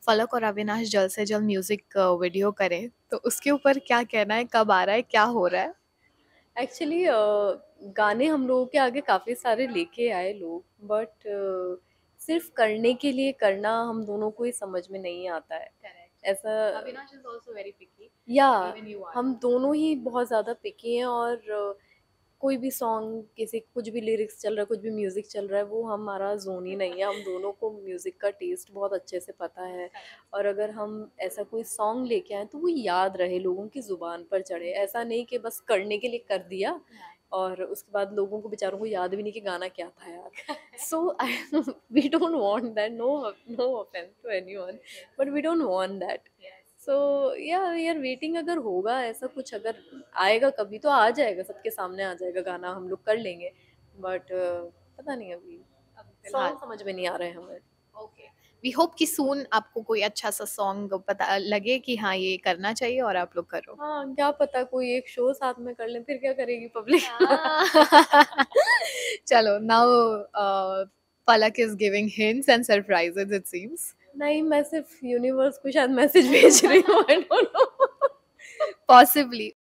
फलक और अविनाश जल्द से जल्द म्यूजिक वीडियो करें, तो उसके ऊपर क्या कहना है? कब आ रहा है? क्या हो रहा है? एक्चुअली गाने हम लोगों के आगे काफ़ी सारे लेके आए लोग, बट सिर्फ करने के लिए करना हम दोनों को ही समझ में नहीं आता है। करेक्ट। ऐसा Avinash is also very picky, yeah even you are. हम दोनों ही बहुत ज़्यादा पिकी हैं, और कोई भी सॉन्ग, किसी कुछ भी लिरिक्स चल रहा है, कुछ भी म्यूज़िक चल रहा है, वो हमारा जोन ही नहीं है। हम दोनों को म्यूज़िक का टेस्ट बहुत अच्छे से पता है, और अगर हम ऐसा कोई सॉन्ग लेके आए तो वो याद रहे, लोगों की ज़ुबान पर चढ़े। ऐसा नहीं कि बस करने के लिए कर दिया और उसके बाद लोगों को बेचारों को याद भी नहीं कि गाना क्या था यार। So we don't want that, no, no offence to anyone, but we don't want that. So yeah we are waiting, अगर होगा ऐसा कुछ, अगर आएगा कभी तो आ जाएगा, सबके सामने आ जाएगा गाना, हम लोग कर लेंगे। बट पता नहीं, अभी फिलहाल सॉन्ग समझ में नहीं आ रहे हैं हमें। ओके। वी होप कि सून आपको कोई अच्छा सा सॉन्ग पता लगे कि हाँ ये करना चाहिए और आप लोग करो। हाँ, क्या पता कोई एक शो साथ में कर लें, फिर क्या करेगी पब्लिक। चलो, now Palak is giving hints and surprises, it seems. नहीं, मैं सिर्फ यूनिवर्स को शायद मैसेज भेज रही हूँ, आई डोंट नो। Possibly.